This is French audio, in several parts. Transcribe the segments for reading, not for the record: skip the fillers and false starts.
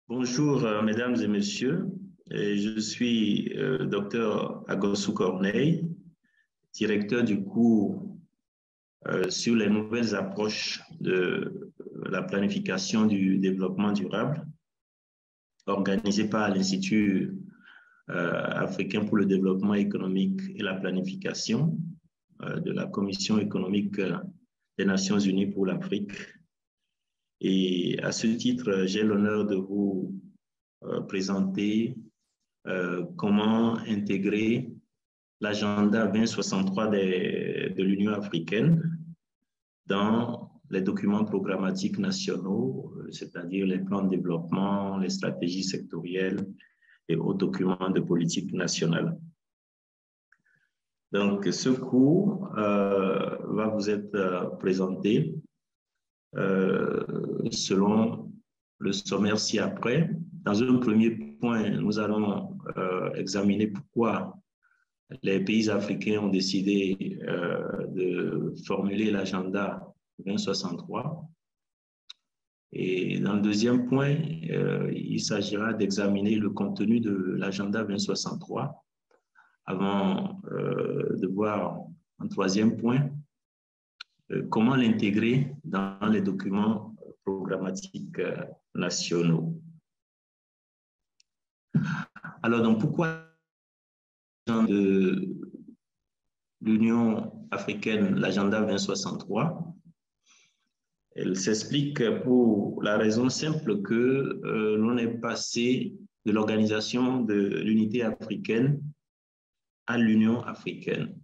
Bonjour, mesdames et messieurs. Je suis Dr Agosou Corneille, directeur du cours sur les nouvelles approches de la planification du développement durable, organisé par l'Institut africain pour le développement économique et la planification de la Commission économique des Nations unies pour l'Afrique. Et à ce titre, j'ai l'honneur de vous présenter comment intégrer l'agenda 2063 de l'Union africaine dans les documents programmatiques nationaux, c'est-à-dire les plans de développement, les stratégies sectorielles et autres documents de politique nationale. Donc, ce cours va vous être présenté selon le sommaire ci-après. Dans un premier point, nous allons examiner pourquoi les pays africains ont décidé de formuler l'agenda 2063. Et dans le deuxième point, il s'agira d'examiner le contenu de l'agenda 2063 avant de voir un troisième point, comment l'intégrer dans les documents programmatiques nationaux. Alors, donc, pourquoi de l'Union africaine, l'agenda 2063? Elle s'explique pour la raison simple que l'on est passé de l'organisation de l'unité africaine à l'Union africaine,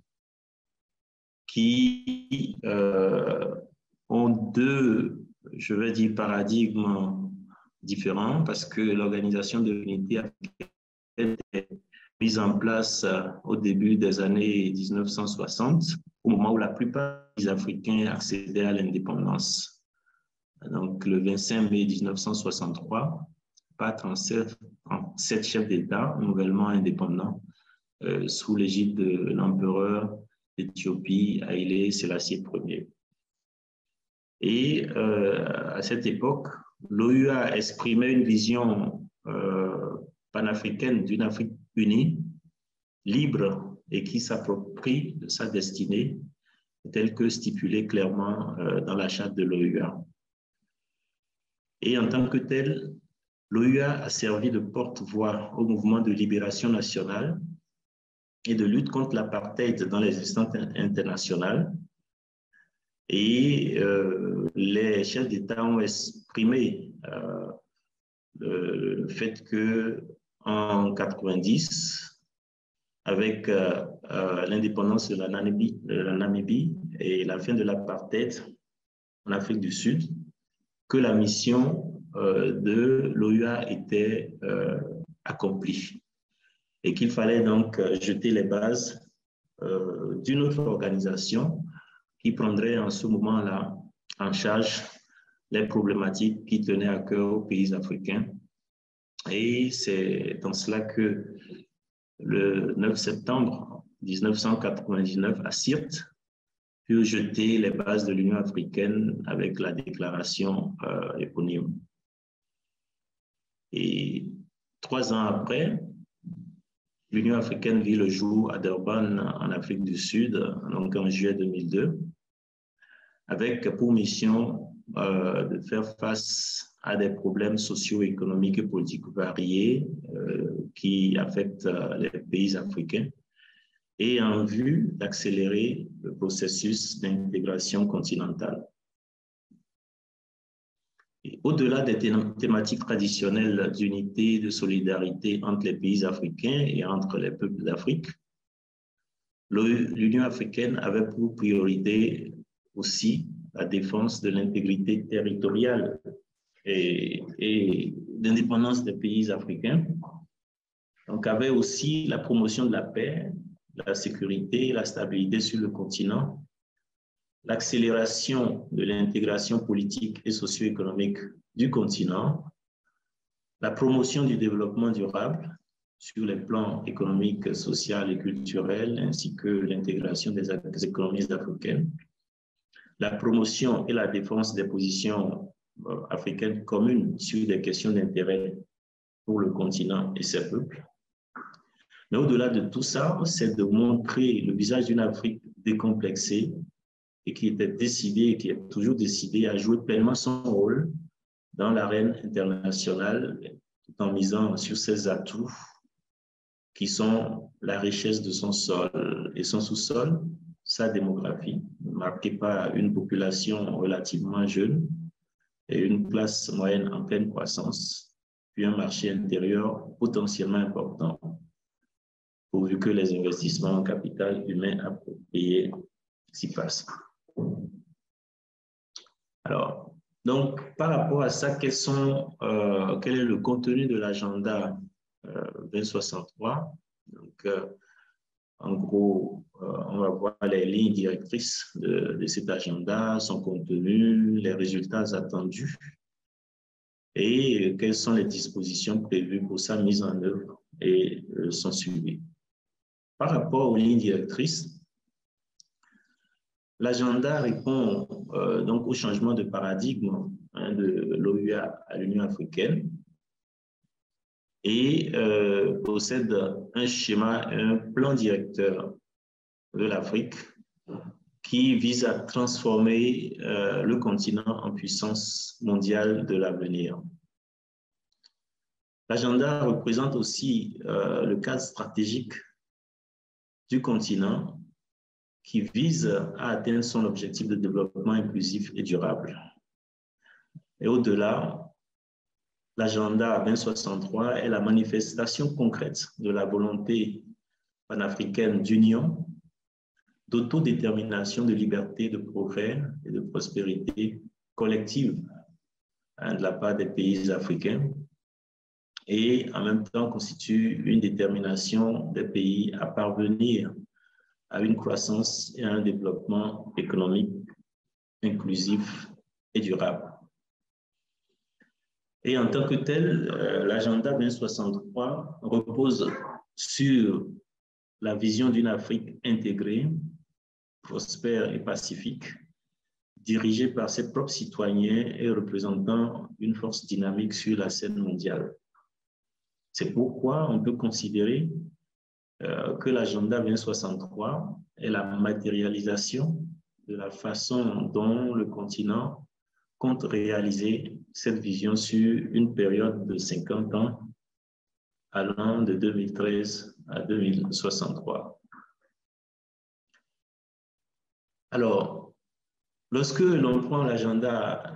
qui ont deux, je vais dire, paradigmes différents, parce que l'organisation de l'unité africaine est mise en place au début des années 1960, au moment où la plupart des Africains accédaient à l'indépendance. Donc, le 25 mai 1963, par 37 chefs d'État nouvellement indépendants sous l'égide de l'empereur d'Éthiopie, Haïlé Sélassié Ier. Et à cette époque, l'OUA exprimait une vision panafricaine d'une Afrique unie, libre et qui s'approprie de sa destinée, telle que stipulée clairement dans la charte de l'OUA. Et en tant que tel, l'OUA a servi de porte-voix au mouvement de libération nationale et de lutte contre l'apartheid dans les instances internationales. Et les chefs d'État ont exprimé le fait qu'en 1990, avec l'indépendance de la Namibie et la fin de l'apartheid en Afrique du Sud, que la mission de l'OUA était accomplie et qu'il fallait donc jeter les bases d'une autre organisation qui prendrait en ce moment-là en charge les problématiques qui tenaient à cœur aux pays africains. Et c'est dans cela que le 9 septembre 1999, à Sirte, furent jetées les bases de l'Union africaine avec la déclaration éponyme. Et 3 ans après, l'Union africaine vit le jour à Durban, en Afrique du Sud, donc en juillet 2002, avec pour mission de faire face à des problèmes socio-économiques et politiques variés qui affectent les pays africains et en vue d'accélérer le processus d'intégration continentale. Au-delà des thématiques traditionnelles d'unité, de solidarité entre les pays africains et entre les peuples d'Afrique, l'Union africaine avait pour priorité aussi la défense de l'intégrité territoriale et l'indépendance des pays africains. Donc, avait aussi la promotion de la paix, la sécurité et la stabilité sur le continent, l'accélération de l'intégration politique et socio-économique du continent, la promotion du développement durable sur les plans économiques, social et culturels, ainsi que l'intégration des économies africaines, la promotion et la défense des positions africaine commune sur des questions d'intérêt pour le continent et ses peuples. Mais au-delà de tout ça, c'est de montrer le visage d'une Afrique décomplexée et qui était décidée et qui est toujours décidée à jouer pleinement son rôle dans l'arène internationale tout en misant sur ses atouts qui sont la richesse de son sol et son sous-sol, sa démographie, marquée par une population relativement jeune et une classe moyenne en pleine croissance, puis un marché intérieur potentiellement important, pourvu que les investissements en capital humain appropriés s'y passent. Alors, donc, par rapport à ça, quel est le contenu de l'agenda 2063? Donc, en gros, on va voir les lignes directrices de cet agenda, son contenu, les résultats attendus et quelles sont les dispositions prévues pour sa mise en œuvre et son suivi. Par rapport aux lignes directrices, l'agenda répond donc au changement de paradigme de l'OUA à l'Union africaine et possède un schéma, un plan directeur de l'Afrique qui vise à transformer le continent en puissance mondiale de l'avenir. L'agenda représente aussi le cadre stratégique du continent qui vise à atteindre son objectif de développement inclusif et durable. Et au-delà, l'agenda 2063 est la manifestation concrète de la volonté panafricaine d'union, d'autodétermination, de liberté, de progrès et de prospérité collective de la part des pays africains et en même temps constitue une détermination des pays à parvenir à une croissance et à un développement économique inclusif et durable. Et en tant que tel, l'agenda 2063 repose sur la vision d'une Afrique intégrée, prospère et pacifique, dirigée par ses propres citoyens et représentant une force dynamique sur la scène mondiale. C'est pourquoi on peut considérer que l'agenda 2063 est la matérialisation de la façon dont le continent compte réaliser cette vision sur une période de 50 ans allant de 2013 à 2063. Alors, lorsque l'on prend l'agenda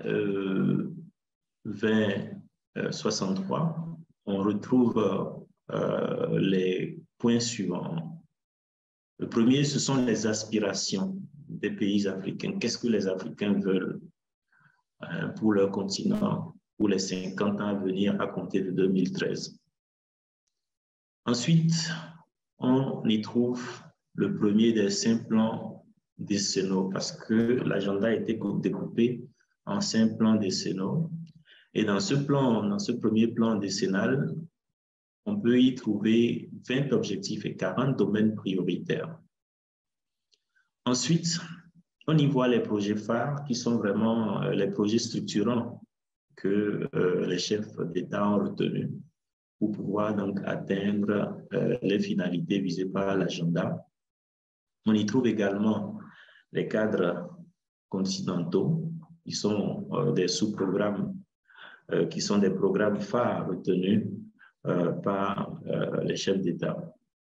2063, on retrouve les points suivants. Le premier, ce sont les aspirations des pays africains. Qu'est-ce que les Africains veulent pour leur continent pour les 50 ans à venir à compter de 2013? Ensuite, on y trouve le premier des 5 plans décennaux parce que l'agenda a été découpé en 5 plans décennaux. Et dans ce premier plan décennal, on peut y trouver 20 objectifs et 40 domaines prioritaires. Ensuite, on y voit les projets phares qui sont vraiment les projets structurants que les chefs d'État ont retenus pour pouvoir donc atteindre les finalités visées par l'agenda. On y trouve également les cadres continentaux qui sont des sous-programmes qui sont des programmes phares retenus par les chefs d'État.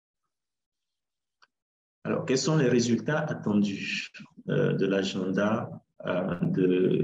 Alors, quels sont les résultats attendus de l'agenda de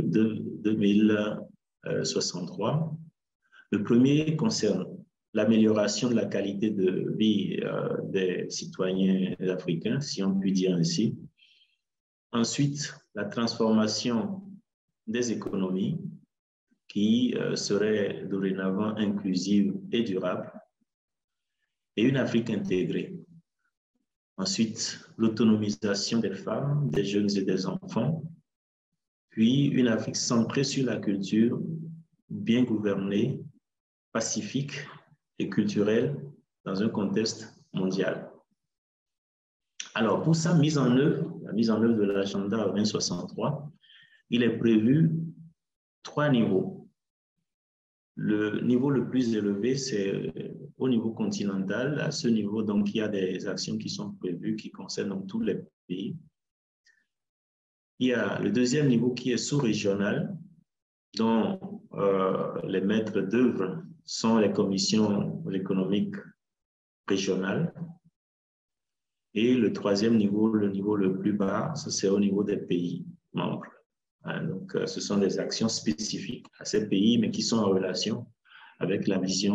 2063? Le premier concerne l'amélioration de la qualité de vie des citoyens africains, si on peut dire ainsi. Ensuite, la transformation des économies qui serait dorénavant inclusive et durable, et une Afrique intégrée. Ensuite, l'autonomisation des femmes, des jeunes et des enfants, puis une Afrique centrée sur la culture, bien gouvernée, pacifique et culturelle dans un contexte mondial. Alors, pour sa mise en œuvre, la mise en œuvre de l'agenda 2063, il est prévu 3 niveaux. Le niveau le plus élevé, c'est au niveau continental. À ce niveau, donc, il y a des actions qui sont prévues qui concernent donc, tous les pays. Il y a le deuxième niveau qui est sous-régional, dont les maîtres d'œuvre sont les commissions économiques régionales. Et le troisième niveau, le niveau le plus bas, c'est au niveau des pays membres. Donc, ce sont des actions spécifiques à ces pays, mais qui sont en relation avec la vision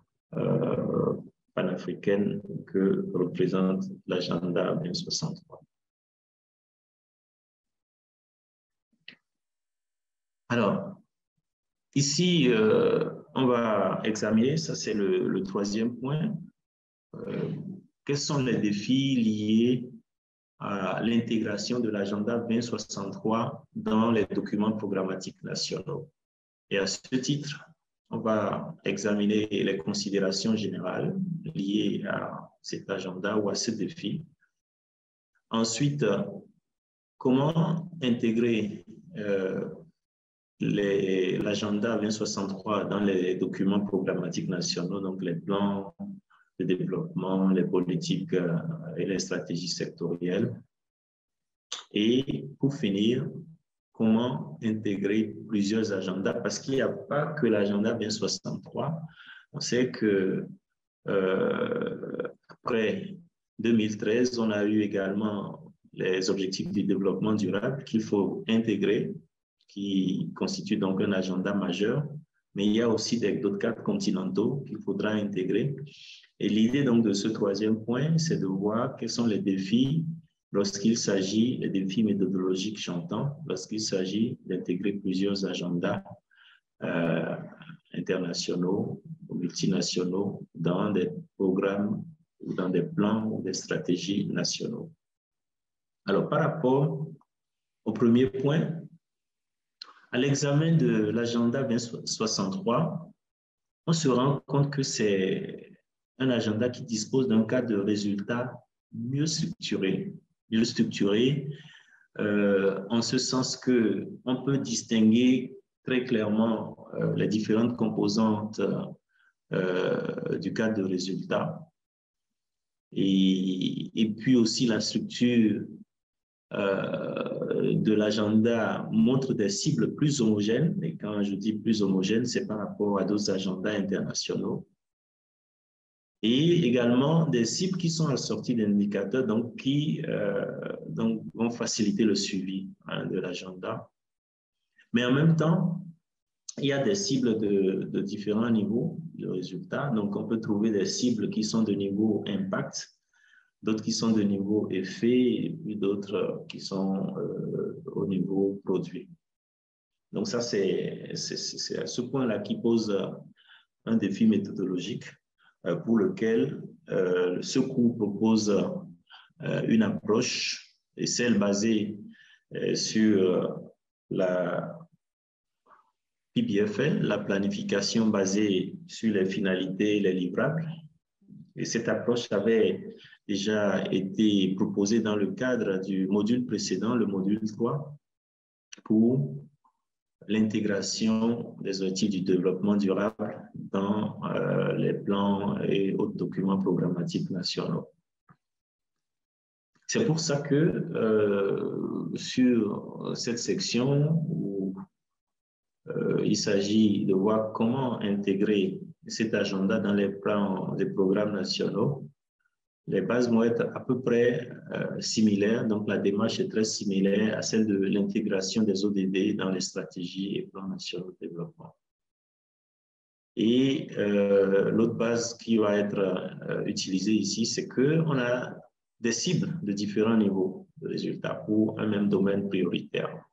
panafricaine que représente l'agenda 2063. Alors, ici, on va examiner, ça c'est le troisième point, quels sont les défis liés à l'intégration de l'agenda 2063 dans les documents programmatiques nationaux. Et à ce titre, on va examiner les considérations générales liées à cet agenda ou à ce défi. Ensuite, comment intégrer l'agenda 2063 dans les documents programmatiques nationaux, donc les plans de développement, les politiques et les stratégies sectorielles. Et pour finir, comment intégrer plusieurs agendas, parce qu'il n'y a pas que l'agenda 2063. On sait que après 2013, on a eu également les objectifs du développement durable qu'il faut intégrer, qui constituent donc un agenda majeur, mais il y a aussi d'autres cadres continentaux qu'il faudra intégrer. Et l'idée donc de ce troisième point, c'est de voir quels sont les défis lorsqu'il s'agit, les défis méthodologiques, j'entends, lorsqu'il s'agit d'intégrer plusieurs agendas internationaux ou multinationaux dans des programmes ou dans des plans ou des stratégies nationaux. Alors, par rapport au premier point, à l'examen de l'agenda 2063, on se rend compte que c'est un agenda qui dispose d'un cadre de résultats mieux structuré en ce sens qu'on peut distinguer très clairement les différentes composantes du cadre de résultats et puis aussi la structure de l'agenda montre des cibles plus homogènes, et quand je dis plus homogènes, c'est par rapport à d'autres agendas internationaux. Et également des cibles qui sont assorties d'indicateurs donc, qui donc, vont faciliter le suivi de l'agenda. Mais en même temps, il y a des cibles de différents niveaux de résultats. Donc, on peut trouver des cibles qui sont de niveau impact, d'autres qui sont de niveau effet, et puis d'autres qui sont au niveau produit. Donc, ça, c'est à ce point-là qui pose un défi méthodologique pour lequel ce cours propose une approche, et celle basée sur la PBFL, la planification basée sur les finalités et les livrables. Et cette approche avait déjà été proposée dans le cadre du module précédent, le module 3, pour l'intégration des objectifs du développement durable dans les plans et autres documents programmatiques nationaux. C'est pour ça que sur cette section où il s'agit de voir comment intégrer cet agenda dans les plans des programmes nationaux, les bases vont être à peu près similaires, donc la démarche est très similaire à celle de l'intégration des ODD dans les stratégies et plans nationaux de développement. Et l'autre base qui va être utilisée ici, c'est qu'on a des cibles de différents niveaux de résultats pour un même domaine prioritaire.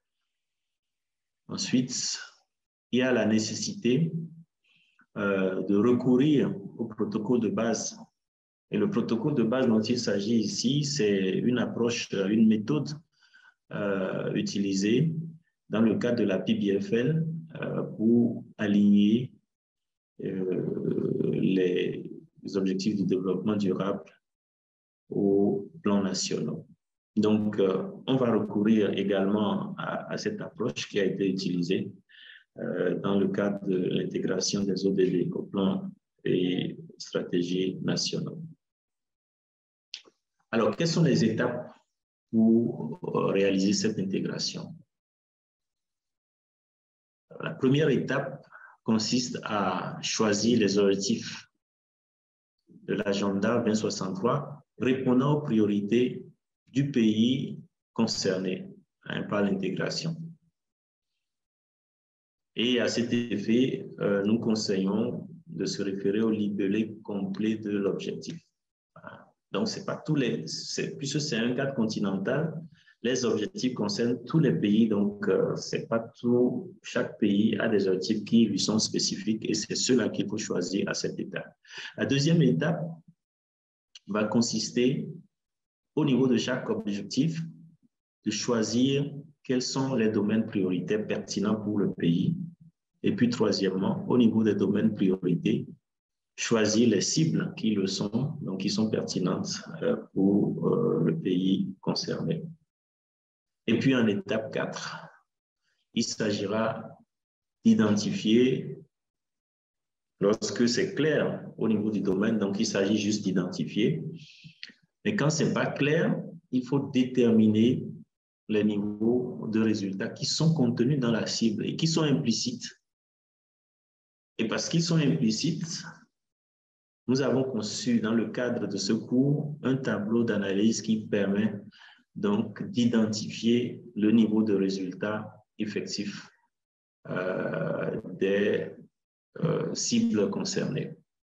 Ensuite, il y a la nécessité de recourir au protocole de base. Et le protocole de base dont il s'agit ici, c'est une approche, une méthode utilisée dans le cadre de la PBFL pour aligner les objectifs du développement durable aux plans nationaux. Donc, on va recourir également à cette approche qui a été utilisée dans le cadre de l'intégration des ODD au plan et stratégies nationales. Alors, quelles sont les étapes pour réaliser cette intégration? La première étape consiste à choisir les objectifs de l'agenda 2063 répondant aux priorités du pays concerné par l'intégration. Et à cet effet, nous conseillons de se référer au libellé complet de l'objectif. Donc, c'est pas tous les, puisque c'est un cadre continental, les objectifs concernent tous les pays, donc c'est pas tout, chaque pays a des objectifs qui lui sont spécifiques et c'est ceux-là qu'il faut choisir à cette étape. La deuxième étape va consister, au niveau de chaque objectif, de choisir quels sont les domaines prioritaires pertinents pour le pays. Et puis, troisièmement, au niveau des domaines prioritaires, choisir les cibles qui le sont, donc qui sont pertinentes pour le pays concerné. Et puis, en étape 4, il s'agira d'identifier, lorsque c'est clair au niveau du domaine, donc il s'agit juste d'identifier. Mais quand ce n'est pas clair, il faut déterminer les niveaux de résultats qui sont contenus dans la cible et qui sont implicites. Et parce qu'ils sont implicites, nous avons conçu dans le cadre de ce cours un tableau d'analyse qui permet donc d'identifier le niveau de résultat effectif des cibles concernées.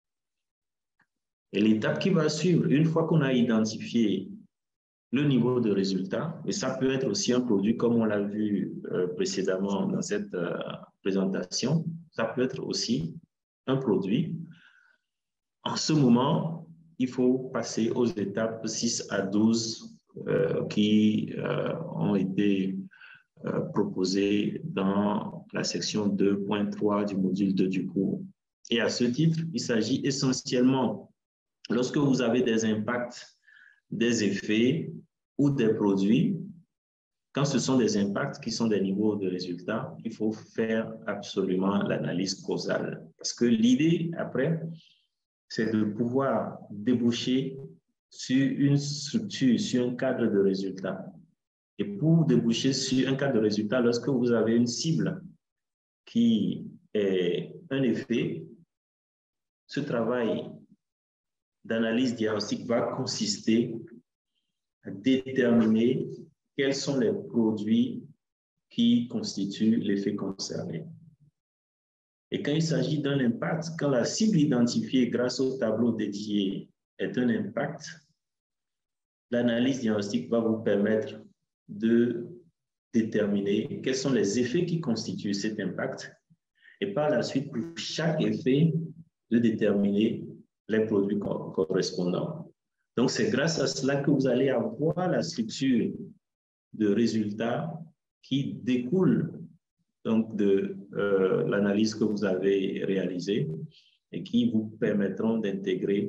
Et l'étape qui va suivre, une fois qu'on a identifié le niveau de résultat, et ça peut être aussi un produit comme on l'a vu précédemment dans cette présentation, ça peut être aussi un produit. En ce moment, il faut passer aux étapes 6 à 12 qui ont été proposées dans la section 2.3 du module 2 du cours. Et à ce titre, il s'agit essentiellement, lorsque vous avez des impacts, des effets ou des produits, quand ce sont des impacts qui sont des niveaux de résultats, il faut faire absolument l'analyse causale. Parce que l'idée, après, c'est de pouvoir déboucher sur une structure, sur un cadre de résultats. Et pour déboucher sur un cadre de résultats, lorsque vous avez une cible qui est un effet, ce travail d'analyse diagnostique va consister à déterminer quels sont les produits qui constituent l'effet concerné. Et quand il s'agit d'un impact, quand la cible identifiée grâce au tableau dédié est un impact, l'analyse diagnostique va vous permettre de déterminer quels sont les effets qui constituent cet impact et par la suite, pour chaque effet, de déterminer les produits correspondants. Donc, c'est grâce à cela que vous allez avoir la structure de résultats qui découle donc de l'analyse que vous avez réalisée et qui vous permettront d'intégrer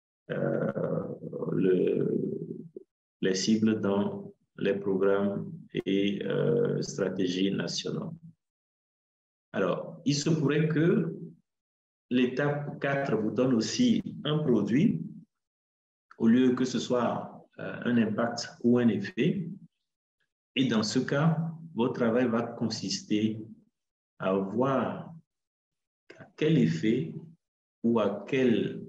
les cibles dans les programmes et stratégies nationales. Alors, il se pourrait que l'étape 4 vous donne aussi un produit, au lieu que ce soit un impact ou un effet. Et dans ce cas, votre travail va consister à voir à quel effet ou à quel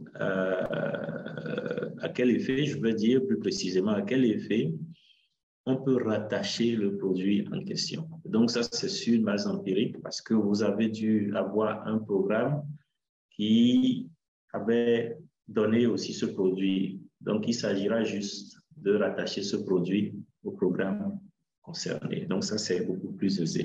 effet, je veux dire plus précisément, à quel effet on peut rattacher le produit en question. Donc ça, c'est sur une base empirique parce que vous avez dû avoir un programme qui avait donné aussi ce produit. Donc, il s'agira juste de rattacher ce produit au programme concerné. Donc, ça, c'est beaucoup plus aisé.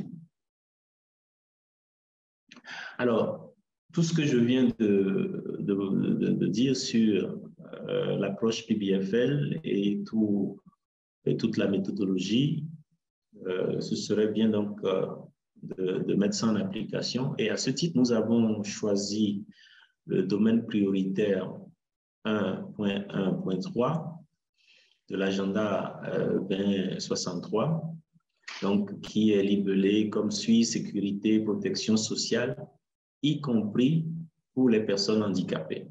Alors, tout ce que je viens de dire sur l'approche PBFL et toute la méthodologie, ce serait bien donc de mettre ça en application. Et à ce titre, nous avons choisi le domaine prioritaire 1.1.3 de l'agenda 2063 donc qui est libellé comme suit sécurité, protection sociale, y compris pour les personnes handicapées.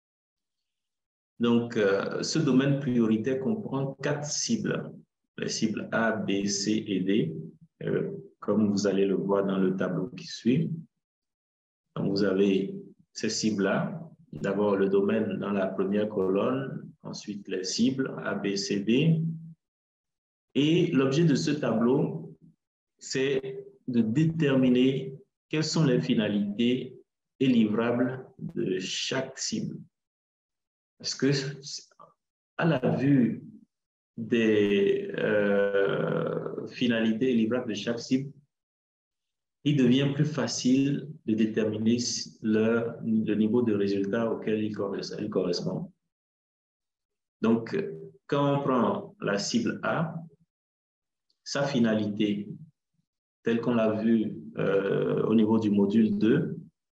Donc, ce domaine prioritaire comprend 4 cibles, les cibles A, B, C et D, comme vous allez le voir dans le tableau qui suit. Donc, vous avez ces cibles-là. D'abord, le domaine dans la première colonne, ensuite les cibles A, B, C, D. Et l'objet de ce tableau, c'est de déterminer quelles sont les finalités et livrables de chaque cible. Parce que, à la vue des finalités et livrables de chaque cible, il devient plus facile de déterminer le niveau de résultat auquel il correspond. Donc, quand on prend la cible A, sa finalité, telle qu'on l'a vu au niveau du module 2,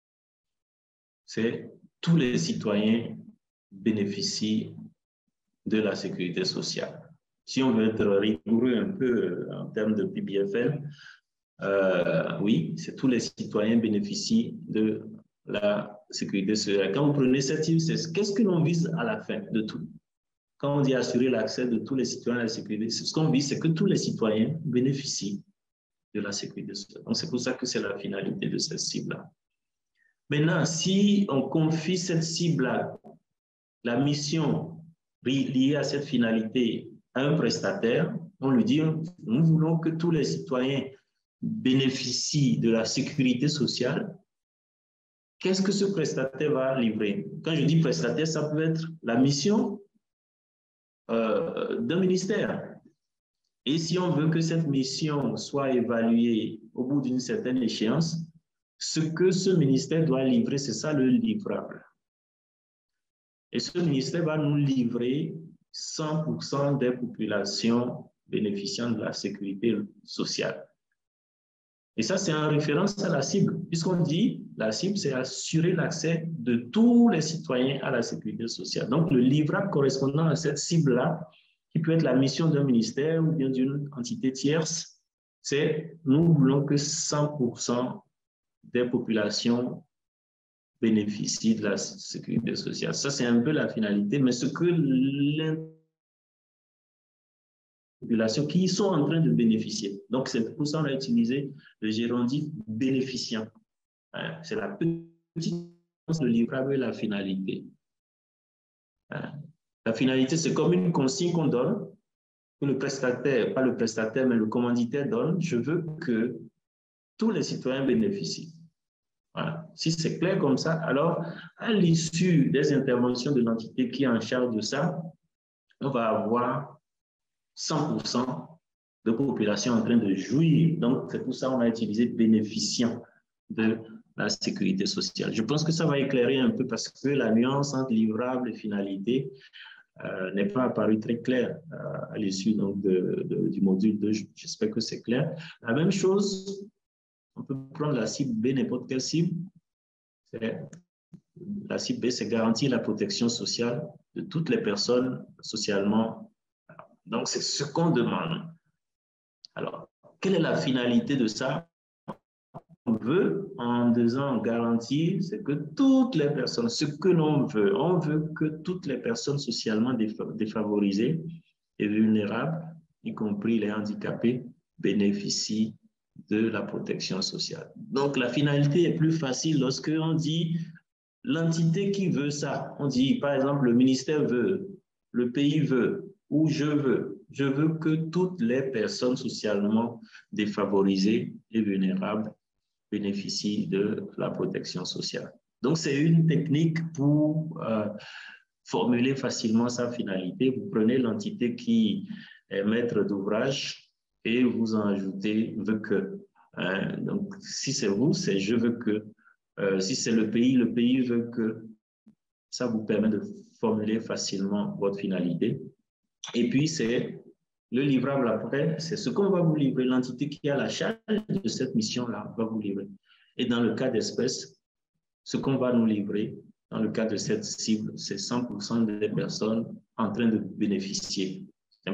c'est tous les citoyens bénéficient de la sécurité sociale. Si on veut être rigoureux un peu en termes de PBFL, oui, c'est tous les citoyens bénéficient de la sécurité sociale. Quand vous prenez cette cible, c'est qu'est-ce que l'on vise à la fin de tout? Quand on dit assurer l'accès de tous les citoyens à la sécurité, ce qu'on vise, c'est que tous les citoyens bénéficient de la sécurité sociale. Donc, c'est pour ça que c'est la finalité de cette cible-là. Maintenant, si on confie cette cible-là, la mission liée à cette finalité à un prestataire, on lui dit, nous voulons que tous les citoyens bénéficient de la sécurité sociale. Qu'est-ce que ce prestataire va livrer? Quand je dis prestataire, ça peut être la mission d'un ministère. Et si on veut que cette mission soit évaluée au bout d'une certaine échéance, ce que ce ministère doit livrer, c'est ça le livrable. Et ce ministère va nous livrer 100% des populations bénéficiant de la sécurité sociale. Et ça, c'est en référence à la cible, puisqu'on dit la cible, c'est assurer l'accès de tous les citoyens à la sécurité sociale. Donc, le livrable correspondant à cette cible-là, qui peut être la mission d'un ministère ou bien d'une entité tierce, c'est nous voulons que 100% des populations bénéficient de la sécurité sociale. Ça, c'est un peu la finalité, mais ce que les populations qui sont en train de bénéficier. Donc, c'est pour ça qu'on a utilisé le gérondif bénéficiant. C'est la petite différence de livrable et la finalité. La finalité, c'est comme une consigne qu'on donne, que le prestataire, pas le prestataire, mais le commanditaire donne. Je veux que tous les citoyens bénéficient. Voilà. Si c'est clair comme ça, alors à l'issue des interventions de l'entité qui est en charge de ça, on va avoir 100% de population en train de jouir. Donc, c'est pour ça qu'on a utilisé bénéficiant de la sécurité sociale. Je pense que ça va éclairer un peu parce que la nuance entre livrable et finalité n'est pas apparue très claire à l'issue du module 2. J'espère que c'est clair. La même chose, on peut prendre la cible B, n'importe quelle cible. La cible B, c'est garantir la protection sociale de toutes les personnes socialement. Donc, c'est ce qu'on demande. Alors, quelle est la finalité de ça? On veut, en disant garantir, c'est que toutes les personnes, ce que l'on veut, on veut que toutes les personnes socialement défavorisées et vulnérables, y compris les handicapés, bénéficient de la protection sociale. Donc, la finalité est plus facile lorsque on dit l'entité qui veut ça. On dit, par exemple, le ministère veut, le pays veut, ou je veux que toutes les personnes socialement défavorisées et vulnérables bénéficient de la protection sociale. Donc, c'est une technique pour formuler facilement sa finalité. Vous prenez l'entité qui est maître d'ouvrage et vous en ajoutez « veut que ». Donc, si c'est vous, c'est « je veux que ». Si c'est le pays veut que. Ça vous permet de formuler facilement votre finalité. Et puis, c'est le livrable après, c'est ce qu'on va vous livrer. L'entité qui a la charge de cette mission-là va vous livrer. Et dans le cas d'espèce, ce qu'on va nous livrer, dans le cas de cette cible, c'est 100% des personnes en train de bénéficier. Ce n'est pas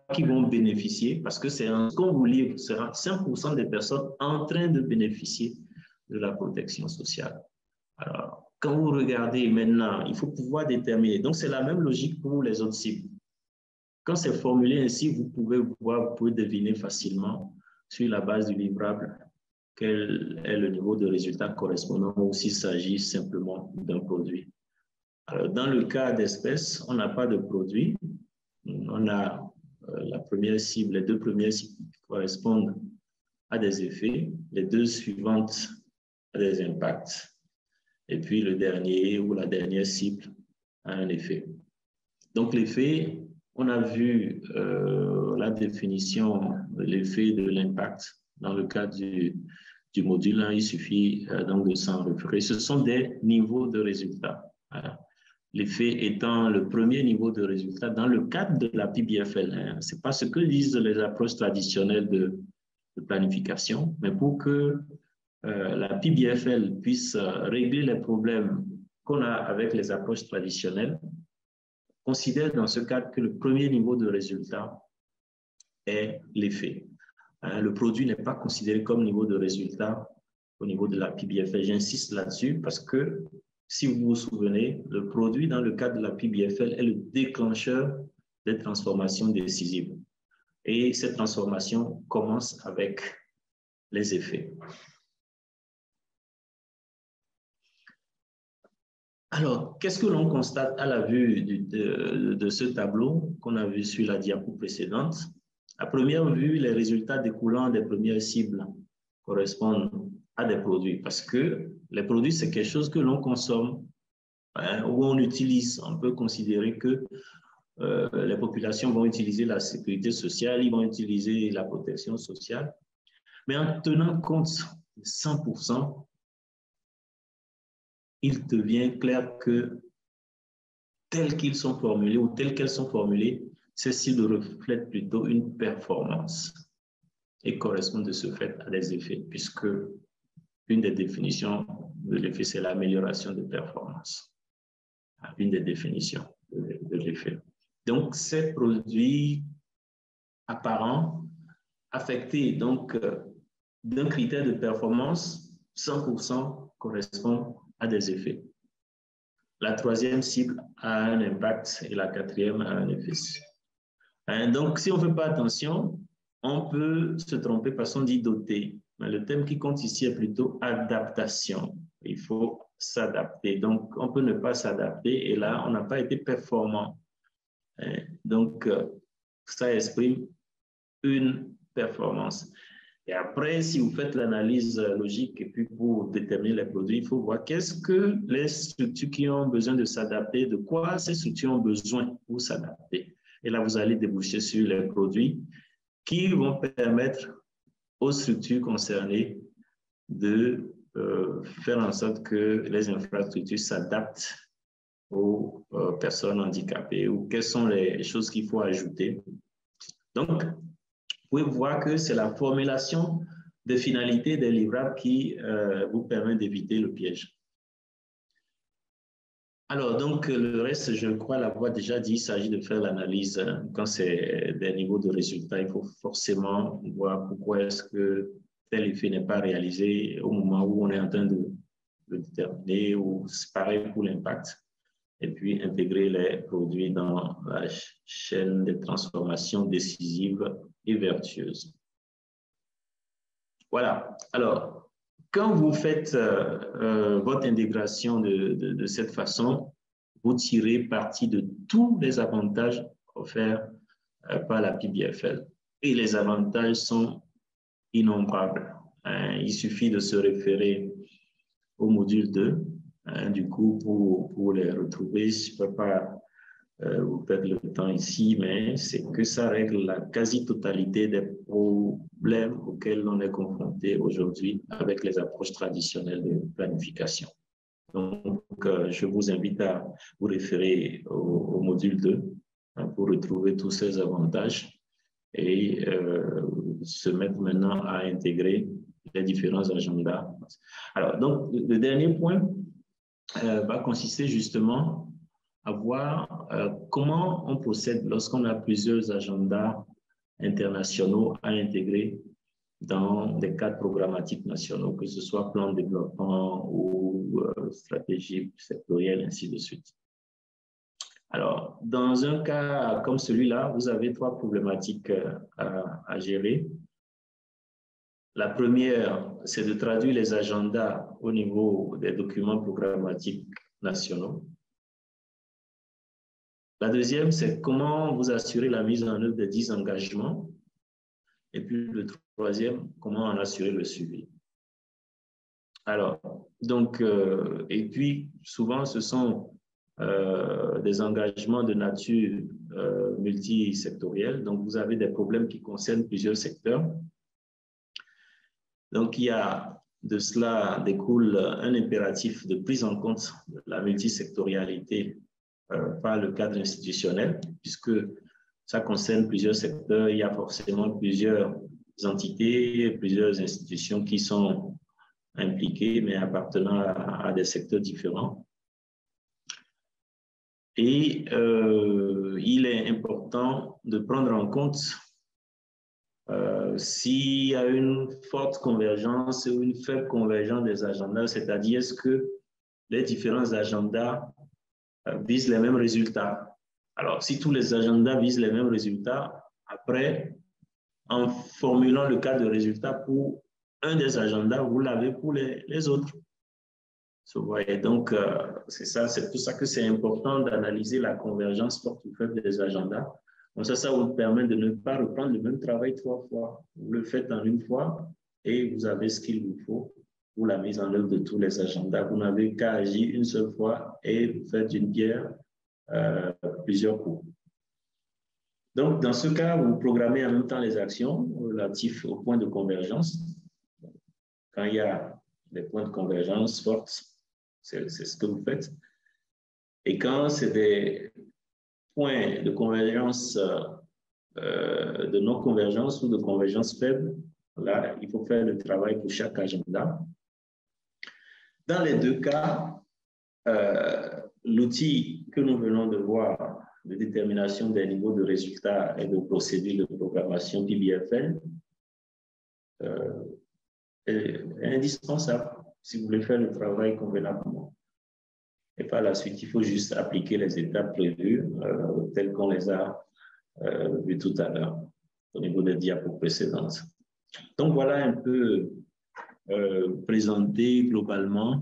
qui vont bénéficier, parce que c'est ce qu'on vous livre, sera 5% des personnes en train de bénéficier de la protection sociale. Alors, quand vous regardez maintenant, il faut pouvoir déterminer. Donc, c'est la même logique pour les autres cibles. Quand c'est formulé ainsi, vous pouvez deviner facilement sur la base du livrable quel est le niveau de résultat correspondant ou s'il s'agit simplement d'un produit. Alors, dans le cas d'espèces, on n'a pas de produit. On a la première cible, les deux premières cibles qui correspondent à des effets, les deux suivantes à des impacts, et puis le dernier ou la dernière cible a un effet. Donc l'effet, on a vu la définition de l'effet de l'impact dans le cadre du module 1, il suffit donc de s'en référer. Ce sont des niveaux de résultats. Voilà. L'effet étant le premier niveau de résultat dans le cadre de la PBFL. Hein. Ce n'est pas ce que disent les approches traditionnelles de planification, mais pour que la PBFL puisse régler les problèmes qu'on a avec les approches traditionnelles, considère dans ce cadre que le premier niveau de résultat est l'effet. Le produit n'est pas considéré comme niveau de résultat au niveau de la PBFL. J'insiste là-dessus parce que, si vous vous souvenez, le produit dans le cadre de la PBFL est le déclencheur des transformations décisives. Et cette transformation commence avec les effets. Alors, qu'est-ce que l'on constate à la vue de ce tableau qu'on a vu sur la diapo précédente? À première vue, les résultats découlant des premières cibles correspondent à des produits parce que les produits, c'est quelque chose que l'on consomme, hein, ou on utilise. On peut considérer que les populations vont utiliser la sécurité sociale, ils vont utiliser la protection sociale, mais en tenant compte de 100%, il devient clair que tels qu'ils sont formulés ou telles qu'elles sont formulées, ces cibles reflètent plutôt une performance et correspondent de ce fait à des effets, puisque une des définitions de l'effet, c'est l'amélioration de performance. Une des définitions de l'effet. Donc, ces produits apparents affectés donc d'un critère de performance, 100% correspondent à des effets. La troisième cible a un impact et la quatrième a un effet. Donc, si on ne fait pas attention, on peut se tromper parce qu'on dit doter. Mais le thème qui compte ici est plutôt adaptation. Il faut s'adapter. Donc, on peut ne pas s'adapter et là, on n'a pas été performant. Donc, ça exprime une performance. Et après, si vous faites l'analyse logique et puis pour déterminer les produits, il faut voir qu'est-ce que les structures qui ont besoin de s'adapter, de quoi ces structures ont besoin pour s'adapter. Et là, vous allez déboucher sur les produits qui vont permettre aux structures concernées de faire en sorte que les infrastructures s'adaptent aux personnes handicapées ou quelles sont les choses qu'il faut ajouter. Donc, vous pouvez voir que c'est la formulation des finalités des livrables qui vous permet d'éviter le piège. Alors, donc, le reste, je crois l'avoir déjà dit, il s'agit de faire l'analyse. Quand c'est des niveaux de résultats, il faut forcément voir pourquoi est-ce que tel effet n'est pas réalisé au moment où on est en train de le déterminer, ou c'est pareil pour l'impact. Et puis, intégrer les produits dans la chaîne de transformation décisive et vertueuse. Voilà. Alors, quand vous faites votre intégration de cette façon, vous tirez parti de tous les avantages offerts par la PBFL. Et les avantages sont innombrables. Il suffit de se référer au module 2. Du coup, pour les retrouver, je ne peux pas vous perdre le temps ici, mais c'est que ça règle la quasi-totalité des problèmes auxquels on est confronté aujourd'hui avec les approches traditionnelles de planification. Donc, je vous invite à vous référer au module 2 pour retrouver tous ces avantages et se mettre maintenant à intégrer les différents agendas. Alors, donc, le dernier point va consister justement à voir comment on procède lorsqu'on a plusieurs agendas internationaux à intégrer dans des cadres programmatiques nationaux, que ce soit plan de développement ou stratégie sectorielle, ainsi de suite. Alors, dans un cas comme celui-là, vous avez 3 problématiques à gérer. La première, c'est de traduire les agendas au niveau des documents programmatiques nationaux. La deuxième, c'est comment vous assurer la mise en œuvre des 10 engagements. Et puis le troisième, comment en assurer le suivi. Alors, donc, et puis souvent, ce sont des engagements de nature multisectorielle. Donc, vous avez des problèmes qui concernent plusieurs secteurs. Donc, il y a de cela découle un impératif de prise en compte de la multisectorialité par le cadre institutionnel, puisque ça concerne plusieurs secteurs. Il y a forcément plusieurs entités, plusieurs institutions qui sont impliquées, mais appartenant à des secteurs différents. Et il est important de prendre en compte s'il y a une forte convergence ou une faible convergence des agendas, c'est-à-dire est-ce que les différents agendas visent les mêmes résultats. Alors, si tous les agendas visent les mêmes résultats, après, en formulant le cas de résultat pour un des agendas, vous l'avez pour les autres. Vous voyez, donc, c'est pour ça que c'est important d'analyser la convergence forte ou faible des agendas. Donc ça vous permet de ne pas reprendre le même travail 3 fois. Vous le faites en une fois et vous avez ce qu'il vous faut pour la mise en œuvre de tous les agendas. Vous n'avez qu'à agir une seule fois et vous faites d'une pierre plusieurs coups. Donc, dans ce cas, vous programmez en même temps les actions relatives aux points de convergence. Quand il y a des points de convergence fortes, c'est ce que vous faites. Et quand c'est des points de convergence, de non-convergence ou de convergence faible, là, il faut faire le travail pour chaque agenda. Dans les 2 cas, l'outil que nous venons de voir de détermination des niveaux de résultats et de procédures de programmation PBFN est indispensable si vous voulez faire le travail convenablement. Et par la suite, il faut juste appliquer les étapes prévues telles qu'on les a vues tout à l'heure au niveau des diapos précédentes. Donc voilà un peu présenté globalement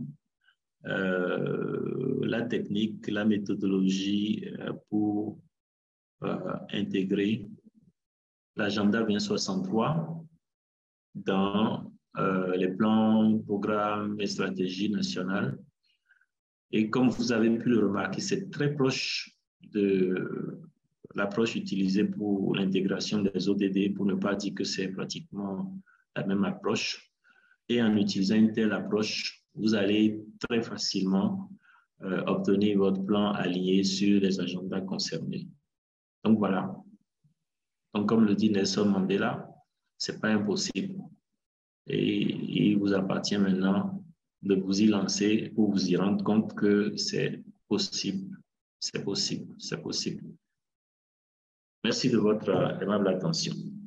la technique, la méthodologie pour intégrer l'agenda 2063 dans les plans, programmes et stratégies nationales. Et comme vous avez pu le remarquer, c'est très proche de l'approche utilisée pour l'intégration des ODD, pour ne pas dire que c'est pratiquement la même approche. Et en utilisant une telle approche, vous allez très facilement obtenir votre plan aligné sur les agendas concernés. Donc voilà. Donc comme le dit Nelson Mandela, ce n'est pas impossible. Et il vous appartient maintenant de vous y lancer pour vous y rendre compte que c'est possible. C'est possible. C'est possible. Merci de votre aimable attention.